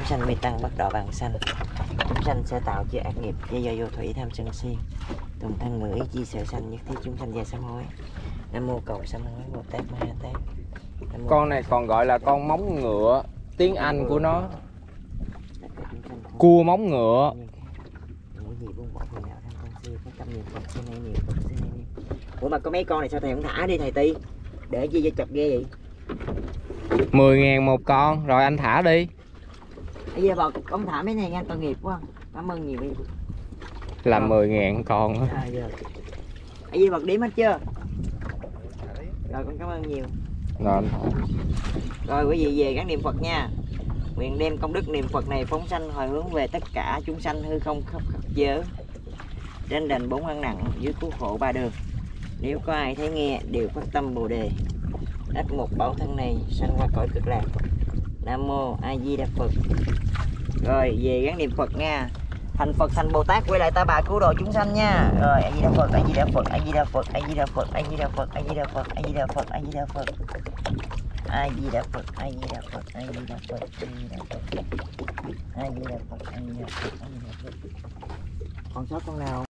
Chúng sanh mê tăng bắt đọa vàng sanh. Chúng sanh sẽ tạo chia ác nghiệp, dây dò vô thủy tham sân si. Tùng thân ngữ ý chi sợ sanh, nhất thiết chúng sanh về sám hối. Nam mô cầu sám hối Bồ Tát Ma Ha Tát. Con này còn gọi là con móng ngựa, tiếng Anh của nó cua móng ngựa. Ủa mà có mấy con này sao thầy không thả đi thầy Ti? Để chi cho chật ghê vậy? 10.000 một con, rồi anh thả đi. Bây giờ bò ông thả mấy này nghe tội nghiệp quá. Cảm ơn nhiều đi. Làm 10.000 con. Bây giờ bật điểm hết chưa? Rồi con cảm ơn nhiều. Rồi. Rồi quý vị về gắn niệm Phật nha. Nguyện đem công đức niệm Phật này phóng sanh hồi hướng về tất cả chúng sanh hư không khắp giới, trên đền 4 ân nặng, dưới cứu khổ 3 đường. Nếu có ai thấy nghe đều phát tâm Bồ đề, đắc một bảo thân này sanh qua cõi cực lạc. Nam mô A Di Đà Phật. Rồi về gắn niệm Phật nha. Thành Phật thành Bồ Tát quay lại Ta Bà cứu độ chúng sanh nha. Rồi A Di Đà Phật, A Di Đà Phật, A Di Đà Phật, A Di Đà Phật, A Di Đà Phật, A Di Đà Phật, A Di Đà Phật, A Di Đà Phật. A Di Đà Phật, A Di Đà Phật, A Di Đà Phật, A Di Đà Phật, A Di Đà Phật, A Di Đà Phật, A Di Đà Phật. Còn sót con nào?